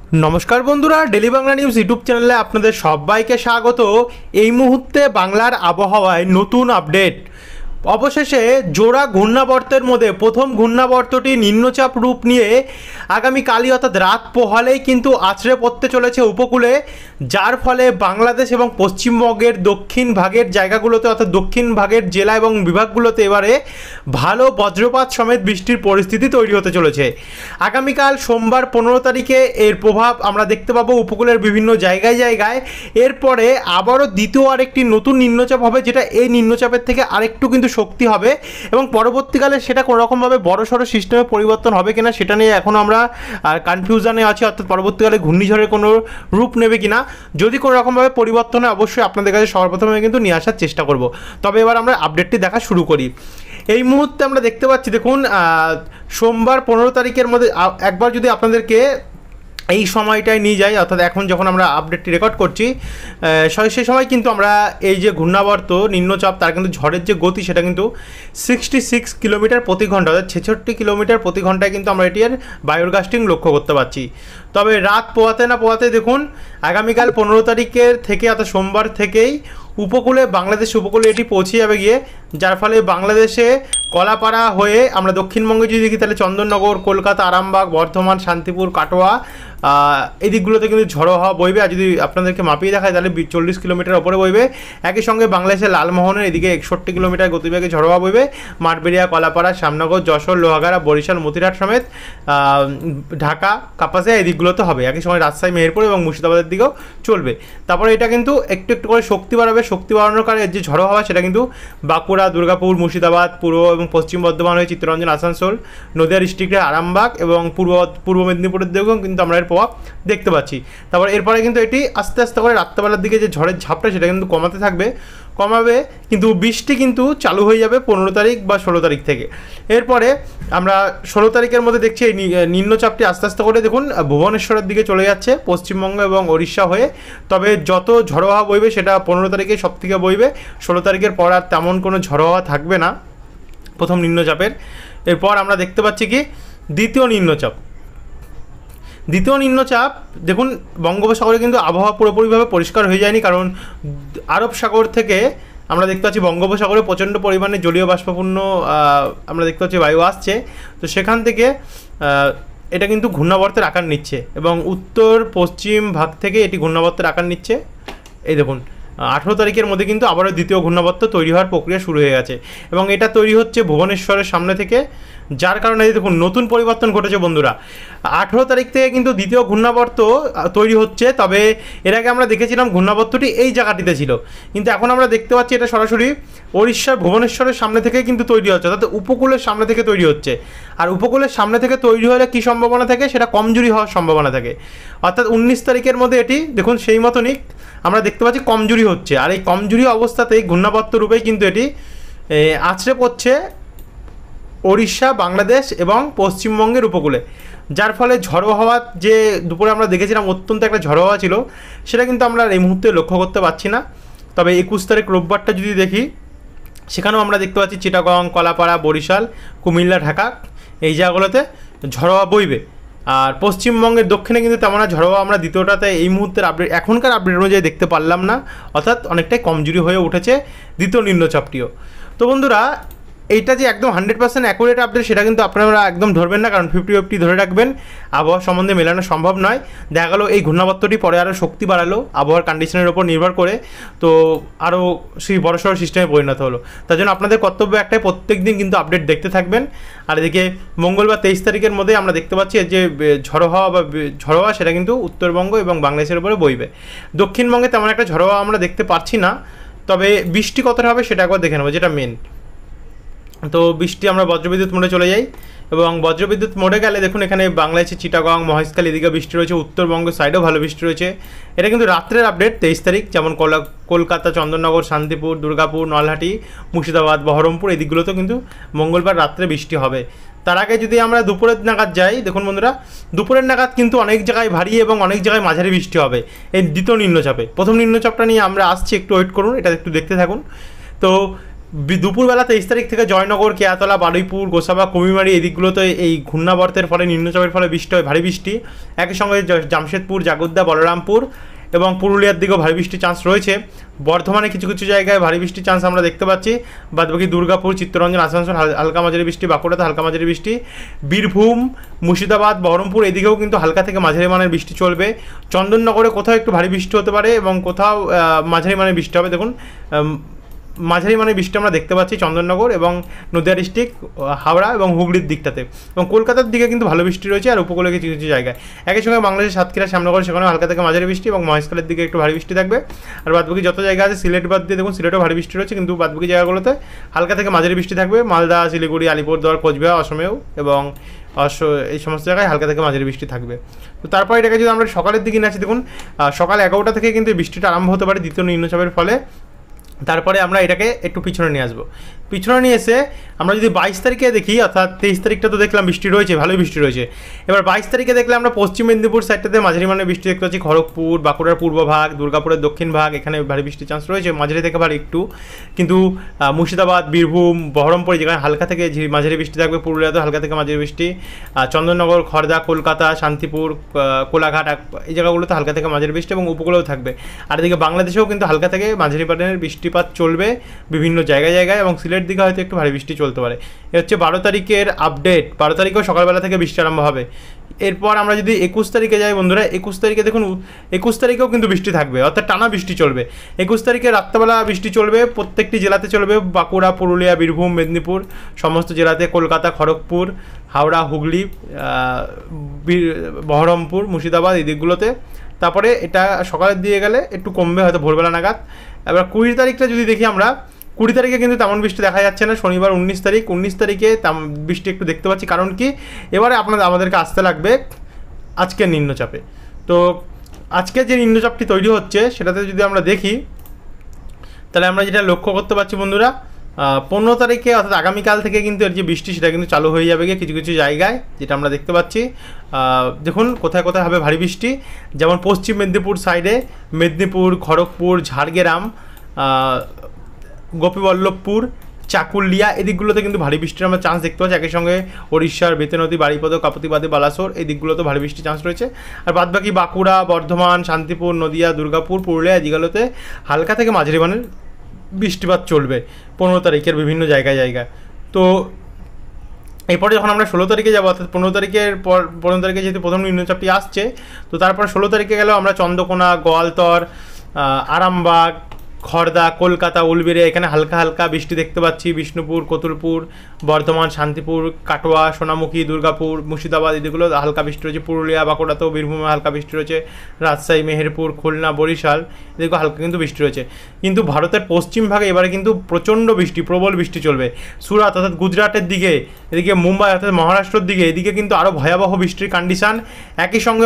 নমস্কার বন্ধুরা, daily Bangla news YouTube চ্যানেলে আপনাদের সবাইকে স্বাগত। এই মুহূর্তে বাংলার আবহাওয়ায় নতুন আপডেট। অবশেষে জোড়া ঘূর্ণাবর্তের মধ্যে প্রথম ঘূর্ণাবর্তটি নিম্নচাপ রূপ নিয়ে আগামীকালই অর্থাৎ রাত পোহালেই কিন্তু আছড়ে পড়তে চলেছে উপকূলে, যার ফলে বাংলাদেশ এবং পশ্চিমবঙ্গের দক্ষিণ ভাগের জায়গাগুলোতে অর্থাৎ দক্ষিণ ভাগের জেলা এবং বিভাগগুলোতে এবারে ভালো বজ্রপাত সমেত বৃষ্টির পরিস্থিতি তৈরি হতে চলেছে। আগামীকাল সোমবার 15 তারিখে এর প্রভাব আমরা দেখতে পাবো উপকূলের বিভিন্ন জায়গায় জায়গায়। এরপরে আবারও দ্বিতীয় আরেকটি নতুন নিম্নচাপ হবে, যেটা এই নিম্নচাপের থেকে আরেকটু কিন্তু শক্তি হবে এবং পরবর্তীকালে সেটা কোনোরকমভাবে বড়সড় সিস্টেমে পরিবর্তন হবে কিনা সেটা নিয়ে এখনও আমরা কনফিউশনে আছি, অর্থাৎ পরবর্তীকালে ঘূর্ণিঝড়ের কোনো রূপ নেবে কিনা। যদি কোনো রকমভাবে পরিবর্তন হয় অবশ্যই আপনাদের কাছে সবার প্রথমে কিন্তু নিয়ে আসার চেষ্টা করব। তবে এবার আমরা আপডেটটি দেখা শুরু করি। এই মুহূর্তে আমরা দেখতে পাচ্ছি, দেখুন সোমবার 15 তারিখের মধ্যে একবার যদি আপনাদেরকে এই সময়টায় নিয়ে যাই, অর্থাৎ এখন যখন আমরা আপডেটটি রেকর্ড করছি সেই সময় কিন্তু আমরা এই যে ঘূর্ণাবর্ত নিম্নচাপ তার কিন্তু ঝড়ের যে গতি সেটা কিন্তু 66 কিলোমিটার প্রতি ঘন্টা অর্থাৎ 66 কিলোমিটার প্রতি ঘন্টায় কিন্তু আমরা এটির বায়ুর গাস্টিং লক্ষ্য করতে পারছি। তবে রাত পোয়াতে না পোয়াতে দেখুন আগামীকাল 15 তারিখের থেকে অর্থাৎ সোমবার থেকেই উপকূলে বাংলাদেশ উপকূলে এটি পৌঁছে যাবে গিয়ে, যার ফলে বাংলাদেশে কলাপাড়া হয়ে আমরা দক্ষিণবঙ্গে যদি দেখি তাহলে চন্দননগর, কলকাতা, আরামবাগ, বর্ধমান, শান্তিপুর, কাটোয়া এই দিকগুলোতে কিন্তু ঝড়ো হাওয়া বইবে। আর যদি আপনাদেরকে মাপিয়ে দেখায় তাহলে 40 কিলোমিটার ওপরে বইবে। একই সঙ্গে বাংলাদেশের লালমোহনের এদিকে 61 কিলোমিটার গতিবেগে ঝড়ো হাওয়া বইবে। মাঠবেড়িয়া, কলাপাড়া, শ্যামনগর, যশোর, লোহাগাড়া, বরিশাল, মতিরাট সমেত ঢাকা, কাপাসিয়া এই দিকগুলোতে হবে। একই সময় রাজশাহী, মেহেরপুর এবং মুর্শিদাবাদের দিকেও চলবে। তারপরে এটা কিন্তু একটু একটু করে শক্তি বাড়াবে। শক্তি বাড়ানোর কারণে যে ঝড়ো হাওয়া সেটা কিন্তু বাঁকুড়া, দুর্গাপুর, মুর্শিদাবাদ, পূর্ব এবং পশ্চিম বর্ধমান হয়ে চিত্তরঞ্জন, আসানসোল, নদিয়া ডিস্ট্রিক্টের আরামবাগ এবং পূর্ব মেদিনীপুরের দিকেও কিন্তু আমরা এর প্রভাব দেখতে পাচ্ছি। তারপর এরপরে কিন্তু এটি আস্তে আস্তে করে রাত্রেবেলার দিকে যে ঝড়ের ঝাপটা সেটা কিন্তু কমাবে, কিন্তু বৃষ্টি কিন্তু চালু হয়ে যাবে 15 তারিখ বা 16 তারিখ থেকে। এরপরে আমরা 16 তারিখের মধ্যে দেখছি এই নিম্নচাপটি আস্তে আস্তে করে দেখুন ভুবনেশ্বরের দিকে চলে যাচ্ছে পশ্চিমবঙ্গ এবং ওড়িশা হয়ে। তবে যত ঝড়ো হাওয়া বইবে সেটা 15 তারিখে সব থেকে বইবে। 16 তারিখের পর আর তেমন কোনো ঝড়ো হাওয়া থাকবে না প্রথম নিম্নচাপের। এরপর আমরা দেখতে পাচ্ছি কি দ্বিতীয় নিম্নচাপ দেখুন বঙ্গোপসাগরে কিন্তু আবহাওয়া পুরোপুরিভাবে পরিষ্কার হয়ে যায়নি, কারণ আরব সাগর থেকে আমরা দেখতে পাচ্ছি বঙ্গোপসাগরে প্রচণ্ড পরিমাণে জলীয় বাষ্পপূর্ণ আমরা দেখতে পাচ্ছি বায়ু আসছে। তো সেখান থেকে এটা কিন্তু ঘূর্ণাবর্তের আকার নিচ্ছে এবং উত্তর পশ্চিম ভাগ থেকে এটি ঘূর্ণাবর্তের আকার নিচ্ছে। এই দেখুন 18 তারিখের মধ্যে কিন্তু আবারও দ্বিতীয় ঘূর্ণাবর্ত তৈরি হওয়ার প্রক্রিয়া শুরু হয়ে গেছে এবং এটা তৈরি হচ্ছে ভুবনেশ্বরের সামনে থেকে, যার কারণে দেখুন নতুন পরিবর্তন ঘটেছে বন্ধুরা। 18 তারিখ থেকে কিন্তু দ্বিতীয় ঘূর্ণাবর্ত তৈরি হচ্ছে। তবে এর আগে আমরা দেখেছিলাম ঘূর্ণাবর্তটি এই জায়গাটিতে ছিল, কিন্তু এখন আমরা দেখতে পাচ্ছি এটা সরাসরি ওড়িশার ভুবনেশ্বরের সামনে থেকে কিন্তু তৈরি হচ্ছে, অর্থাৎ উপকূলের সামনে থেকে তৈরি হচ্ছে। আর উপকূলের সামনে থেকে তৈরি হলে কী সম্ভাবনা থাকে, সেটা কমজোরি হওয়ার সম্ভাবনা থাকে। অর্থাৎ 19 তারিখের মধ্যে এটি দেখুন সেই মতনই আমরা দেখতে পাচ্ছি কমজোরি হচ্ছে। আর এই কমজোরি অবস্থাতেই ঘূর্ণাবর্ত রূপেই কিন্তু এটি আছড়ে পড়ছে ওড়িশা, বাংলাদেশ এবং পশ্চিমবঙ্গের উপকূলে, যার ফলে ঝড়ো হাওয়া যে দুপুরে আমরা দেখেছিলাম অত্যন্ত একটা ঝড়ো হাওয়া ছিল সেটা কিন্তু আমরা এই মুহূর্তে লক্ষ্য করতে পারছি না। তবে 21 তারিখ রোববারটা যদি দেখি সেখানেও আমরা দেখতে পাচ্ছি চিটাগং, কলাপাড়া, বরিশাল, কুমিল্লা, ঢাকা এই জায়গাগুলোতে ঝড়ো হাওয়া বইবে। আর পশ্চিমবঙ্গের দক্ষিণে কিন্তু তেমন ঝড়ো হাওয়া আমরা দ্বিতীয়টাতে এই মুহূর্তের এখনকার আপডেট অনুযায়ী দেখতে পারলাম না, অর্থাৎ অনেকটাই কমজোরি হয়ে উঠেছে দ্বিতীয় নিম্নচাপটিও। তো বন্ধুরা এইটা যে একদম 100% অ্যাকুরেট আপডেট সেটা কিন্তু আপনারা একদম ধরবেন না, কারণ 50-50 ধরে রাখবেন। আবহাওয়া সম্বন্ধে মেলানো সম্ভব নয়। দেখা গেলো এই ঘূর্ণাবর্তটি পরে আরও শক্তি বাড়ালো আবহাওয়ার কন্ডিশনের ওপর নির্ভর করে, তো আরও সেই বড়সড় সিস্টেমে পরিণত হলো। তার জন্য আপনাদের কর্তব্য একটাই, প্রত্যেক দিন কিন্তু আপডেট দেখতে থাকবেন। আর এদিকে মঙ্গলবার 23 তারিখের মধ্যে আমরা দেখতে পাচ্ছি যে ঝড়ো হাওয়া সেটা কিন্তু উত্তরবঙ্গ এবং বাংলাদেশের উপরে বইবে। দক্ষিণবঙ্গে তেমন একটা ঝড়ো হাওয়া আমরা দেখতে পাচ্ছি না, তবে বৃষ্টি কতটা হবে সেটা একবার দেখে নেবো, যেটা মেন। তো বৃষ্টি আমরা বজ্রবিদ্যুৎ মোডে চলে যাই এবং বজ্রবিদ্যুৎ মোডে গেলে দেখুন এখানে বাংলাদেশে চিটাগং, মহেশখালী এদিকে বৃষ্টি রয়েছে, উত্তরবঙ্গের সাইডেও ভালো বৃষ্টি রয়েছে। এটা কিন্তু রাত্রের আপডেট 23 তারিখ, যেমন কলকাতা, চন্দননগর, শান্তিপুর, দুর্গাপুর, নলহাটি, মুর্শিদাবাদ, বহরমপুর এই দিকগুলোতেও কিন্তু মঙ্গলবার রাত্রে বৃষ্টি হবে। তার আগে যদি আমরা দুপুরের নাগাদ যাই, দেখুন বন্ধুরা দুপুরের নাগাদ কিন্তু অনেক জায়গায় ভারী এবং অনেক জায়গায় মাঝারি বৃষ্টি হবে এই দ্বিতীয় নিম্নচাপে। প্রথম নিম্নচাপটা নিয়ে আমরা আসছি, একটু ওয়েট করুন, এটা একটু দেখতে থাকুন। তো দুপুরবেলা 23 তারিখ থেকে জয়নগর, কেয়াতলা, বারুইপুর, গোসাবা, কুমিরমারি এই দিকগুলোতে এই ঘূর্ণাবর্তের ফলে নিম্নচাপের ফলে বৃষ্টি হয়, ভারী বৃষ্টি। একই সঙ্গে জামশেদপুর, জাগোদ্দা, বলরামপুর এবং পুরুলিয়ার দিকেও ভারী বৃষ্টির চান্স রয়েছে। বর্ধমানে কিছু কিছু জায়গায় ভারী বৃষ্টির চান্স আমরা দেখতে পাচ্ছি। বাদবাকি দুর্গাপুর, চিত্তরঞ্জন, আসানসোল হালকা মাঝারি বৃষ্টি, বাঁকুড়াতে হালকা মাঝারি বৃষ্টি, বীরভূম, মুর্শিদাবাদ, বহরমপুর এদিকেও কিন্তু হালকা থেকে মাঝারি মানের বৃষ্টি চলবে। চন্দননগরে কোথাও একটু ভারী বৃষ্টি হতে পারে এবং কোথাও মাঝারি মানের বৃষ্টি হবে। দেখুন মাঝারি মানে বৃষ্টি আমরা দেখতে পাচ্ছি চন্দননগর এবং নদিয়া ডিস্ট্রিক্ট, হাওড়া এবং হুগলির দিকটাতে, এবং কলকাতার দিকে কিন্তু ভালো বৃষ্টি রয়েছে আর উপকূলে কিছু কিছু জায়গায়। একই সঙ্গে বাংলাদেশের সাতক্ষীরা, শ্যামনগর সেখানে হালকা থেকে মাঝারি বৃষ্টি এবং মহেশখালের দিকে একটু ভারী বৃষ্টি থাকবে। আর বাদবাকি যত জায়গা আছে সিলেট বাদ দিয়ে দেখুন সিলেটেও ভারী বৃষ্টি রয়েছে, কিন্তু বাদবাকি জায়গাগুলোতে হালকা থেকে মাঝারি বৃষ্টি থাকবে। মালদা, শিলিগুড়ি, আলিপুরদুয়ার, কোচবিহার, অসমেও এবং এই সমস্ত জায়গায় হালকা থেকে মাঝারি বৃষ্টি থাকবে। তো তারপর এটাকে যদি আমরা সকালের দিকে নিয়ে আসি, দেখুন সকাল 11টা থেকে কিন্তু বৃষ্টিটা আরম্ভ হতে পারে দ্বিতীয় নিম্নচাপের ফলে। তারপরে আমরা এটাকে একটু পিছনে নিয়ে আসবো। পিছনে নিয়ে এসে আমরা যদি 22 তারিখে দেখি, অর্থাৎ 23 তারিখটা তো দেখলাম বৃষ্টি রয়েছে, ভালোই বৃষ্টি রয়েছে। এবার 22 তারিখে দেখলে আমরা পশ্চিম মেদিনীপুর সাইডটাতে মাঝারি মানের বৃষ্টি দেখতে পাচ্ছি। খড়গপুর, বাঁকুড়ার পূর্ব ভাগ, দুর্গাপুরের দক্ষিণ ভাগ এখানে ভারী বৃষ্টির চান্স রয়েছে, মাঝারি থেকে ভারী একটু। কিন্তু মুর্শিদাবাদ, বীরভূম, বহরমপুর যেখানে হালকা থেকে মাঝারি বৃষ্টি থাকবে, পুরুলিয়াতে হালকা থেকে মাঝারি বৃষ্টি, চন্দননগর, খড়দা, কলকাতা, শান্তিপুর, কোলাঘাট এই জায়গাগুলোতে হালকা থেকে মাঝারি বৃষ্টি এবং উপকূলেও থাকবে। আর এদিকে বাংলাদেশেও কিন্তু হালকা থেকে মাঝারি মানের বৃষ্টিপাত চলবে বিভিন্ন জায়গায় জায়গায়, এবং সিলেট দিকে হয়তো একটু ভারী বৃষ্টি চলতে পারে। এ হচ্ছে 12 তারিখের আপডেট। 12 তারিখেও সকালবেলা থেকে বৃষ্টি আরম্ভ হবে। এরপর আমরা যদি 21 তারিখে যাই বন্ধুরা, 21 তারিখে দেখুন 21 তারিখেও কিন্তু বৃষ্টি থাকবে, অর্থাৎ টানা বৃষ্টি চলবে। 21 তারিখে রাত্রেবেলা বৃষ্টি চলবে, প্রত্যেকটি জেলাতে চলবে, বাঁকুড়া, পুরুলিয়া, বীরভূম, মেদিনীপুর সমস্ত জেলাতে, কলকাতা, খড়গপুর, হাওড়া, হুগলি, বহরমপুর, মুর্শিদাবাদ এই দিকগুলোতে। তারপরে এটা সকালের দিয়ে গেলে একটু কমবে হয়তো ভোরবেলা নাগাদ। এবার 20 তারিখটা যদি দেখি আমরা, 20 তারিখে কিন্তু তেমন বৃষ্টি দেখা যাচ্ছে না। শনিবার 19 তারিখ, 19 তারিখে বৃষ্টি একটু দেখতে পাচ্ছি। কারণ কি, এবারে আমাদেরকে আসতে লাগবে আজকের নিম্নচাপে। তো আজকে যে নিম্নচাপটি তৈরি হচ্ছে সেটাতে যদি আমরা দেখি, তাহলে আমরা যেটা লক্ষ্য করতে পারছি বন্ধুরা, 15 তারিখে অর্থাৎ আগামীকাল থেকে কিন্তু এর যে বৃষ্টি সেটা কিন্তু চালু হয়ে যাবে কিছু কিছু জায়গায়, যেটা আমরা দেখতে পাচ্ছি। দেখুন কোথায় কোথায় হবে ভারী বৃষ্টি, যেমন পশ্চিম মেদিনীপুর সাইডে, মেদিনীপুর, খড়গপুর, ঝাড়গ্রাম, গোপীবল্লভপুর, চাকুলিয়া এদিকগুলোতে কিন্তু ভারী বৃষ্টির আমরা চান্স দেখতে পাচ্ছি। একই সঙ্গে ওড়িশার বেতেনদী, বারিপদ, কাপতিবাদী, বালাসোর এই দিকগুলোতে ভারী বৃষ্টির চান্স রয়েছে। আর বাদবাকি বাঁকুড়া, বর্ধমান, শান্তিপুর, নদিয়া, দুর্গাপুর, পুরুলিয়া এদিকগুলোতে হালকা থেকে মাঝারি মানের বৃষ্টিপাত চলবে 15 তারিখের বিভিন্ন জায়গায় জায়গায়। তো এরপরে যখন আমরা 16 তারিখে যাবো, অর্থাৎ 15 তারিখের পর 15 তারিখে যেহেতু প্রথম নিম্নচাপটি আসছে, তো তারপর 16 তারিখে গেলেও আমরা চন্দ্রকোনা, গোয়ালতর, আরামবাগ, খড়দা, কলকাতা, উলবেড়িয়া এখানে হালকা হালকা বৃষ্টি দেখতে পাচ্ছি। বিষ্ণুপুর, কতুলপুর, বর্ধমান, শান্তিপুর, কাটোয়া, সোনামুখী, দুর্গাপুর, মুর্শিদাবাদ এদিকগুলো হালকা বৃষ্টি রয়েছে। পুরুলিয়া, বাঁকুড়াতেও, বীরভূমে হালকা বৃষ্টি রয়েছে। রাজশাহী, মেহেরপুর, খুলনা, বরিশাল এদিকে হালকা কিন্তু বৃষ্টি রয়েছে। কিন্তু ভারতের পশ্চিম ভাগে এবারে কিন্তু প্রচণ্ড বৃষ্টি, প্রবল বৃষ্টি চলবে। সুরাত অর্থাৎ গুজরাটের দিকে, এদিকে মুম্বাই অর্থাৎ মহারাষ্ট্রের দিকে, এদিকে কিন্তু আরও ভয়াবহ বৃষ্টির কন্ডিশান। একই সঙ্গে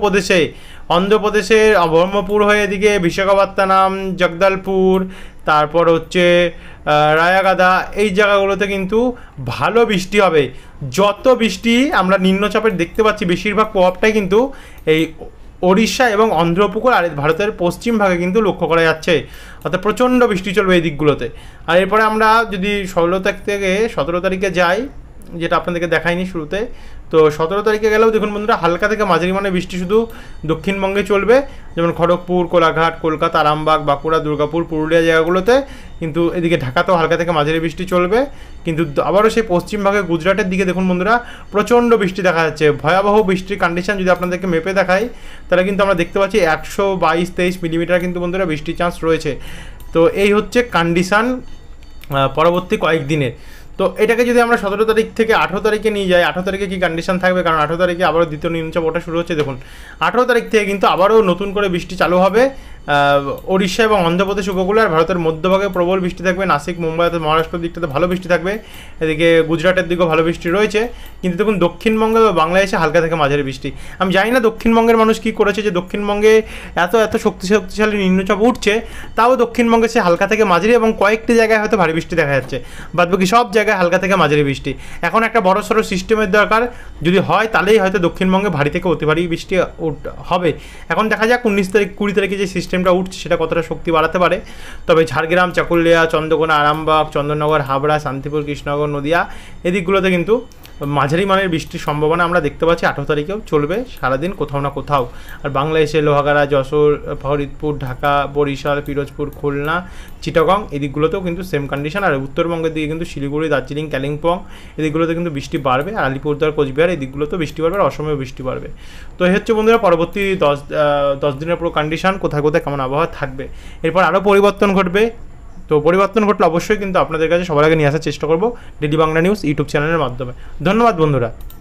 অন্ধ্রপ্রদেশের ব্রহ্মপুর হয়ে এদিকে বিশাখাপত্তনম, জগদলপুর, তারপর হচ্ছে রায়াগাদা এই জায়গাগুলোতে কিন্তু ভালো বৃষ্টি হবে। যত বৃষ্টি আমরা নিম্নচাপের দেখতে পাচ্ছি বেশিরভাগ প্রভাবটাই কিন্তু এই ওড়িশা এবং অন্ধ্র উপকূল আর ভারতের পশ্চিম ভাগে কিন্তু লক্ষ্য করা যাচ্ছে, অর্থাৎ প্রচণ্ড বৃষ্টি চলবে এই দিকগুলোতে। আর এরপরে আমরা যদি 16 তারিখ থেকে 17 তারিখে যাই, যেটা আপনাদেরকে দেখাইনি শুরুতে, তো 17 তারিখে গেলেও দেখুন বন্ধুরা হালকা থেকে মাঝারি মানের বৃষ্টি শুধু দক্ষিণবঙ্গে চলবে, যেমন খড়গপুর, কোলাঘাট, কলকাতা, আরামবাগ, বাঁকুড়া, দুর্গাপুর, পুরুলিয়া জায়গাগুলোতে। কিন্তু এদিকে ঢাকাতেও হালকা থেকে মাঝারি বৃষ্টি চলবে। কিন্তু আবারও সেই পশ্চিম ভাগে গুজরাটের দিকে দেখুন বন্ধুরা প্রচণ্ড বৃষ্টি দেখা যাচ্ছে, ভয়াবহ বৃষ্টির কন্ডিশন। যদি আপনাদেরকে মেপে দেখাই তাহলে কিন্তু আমরা দেখতে পাচ্ছি 122-23 মিলিমিটার কিন্তু বন্ধুরা বৃষ্টির চান্স রয়েছে। তো এই হচ্ছে কন্ডিশান পরবর্তী কয়েকদিনের। তো এটাকে যদি আমরা 17 তারিখ থেকে 18 তারিখে নিয়ে যাই, 18 তারিখে কী কন্ডিশন থাকবে, কারণ 18 তারিখে আবারও দ্বিতীয় নিম্নচাপ ওঠা শুরু হচ্ছে। দেখুন 18 তারিখ থেকে কিন্তু আবারও নতুন করে বৃষ্টি চালু হবে ওড়িশা এবং অন্ধ্রপ্রদেশ উপকূলে। আর ভারতের মধ্যভাগে প্রবল বৃষ্টি থাকবে, নাসিক, মুম্বাই, মহারাষ্ট্রের দিকটাতে ভালো বৃষ্টি থাকবে, এদিকে গুজরাটের দিকেও ভালো বৃষ্টি রয়েছে। কিন্তু দেখুন দক্ষিণবঙ্গে বা বাংলাদেশে হালকা থেকে মাঝারি বৃষ্টি। আমি জানি না দক্ষিণবঙ্গের মানুষ কী করেছে যে দক্ষিণবঙ্গে এত শক্তিশালী নিম্নচাপ উঠছে, তাও দক্ষিণবঙ্গে সে হালকা থেকে মাঝারি এবং কয়েকটি জায়গায় হয়তো ভারী বৃষ্টি দেখা যাচ্ছে, বাদবাকি সব জায়গায় জায়গায় হালকা থেকে মাঝারি বৃষ্টি। এখন একটা বড়সড় সিস্টেমের দরকার, যদি হয় তাহলেই হয়তো দক্ষিণবঙ্গে ভারী থেকে অতি ভারী বৃষ্টি হবে। এখন দেখা যাক 19 তারিখ 20 তারিখে যে সিস্টেমটা উঠছে সেটা কতটা শক্তি বাড়াতে পারে। তবে ঝাড়গ্রাম, চাকুলিয়া, চন্দ্রকোনা, আরামবাগ, চন্দননগর, হাবড়া, শান্তিপুর, কৃষ্ণনগর, নদিয়া এদিকগুলোতে কিন্তু মাঝারি মানের বৃষ্টির সম্ভাবনা আমরা দেখতে পাচ্ছি। 18 তারিখেও চলবে সারাদিন কোথাও না কোথাও। আর বাংলাদেশে লোহাগাড়া, যশোর, ফরিদপুর, ঢাকা, বরিশাল, পিরোজপুর, খুলনা, চিটাগং এদিকগুলোতেও কিন্তু সেম কন্ডিশন। আর উত্তরবঙ্গের দিকে কিন্তু শিলিগুড়ি, দার্জিলিং, কালিম্পং এদিকগুলোতে কিন্তু বৃষ্টি বাড়বে। আর আলিপুরদুয়ার, কোচবিহার এদিকগুলোতেও বৃষ্টি বাড়বে, আর অসমেও বৃষ্টি বাড়বে। তো এই হচ্ছে বন্ধুরা পরবর্তী 10 দিনের পুরো কন্ডিশন, কোথায় কোথায় কেমন আবহাওয়া থাকবে। এরপর আরও পরিবর্তন ঘটবে। তো পরিবর্তন ঘটলে অবশ্যই কিন্তু আপনাদের কাছে সবার আগে নিয়ে আসার চেষ্টা করব ডেলি বাংলা নিউজ ইউটিউব চ্যানেলের মাধ্যমে। ধন্যবাদ বন্ধুরা।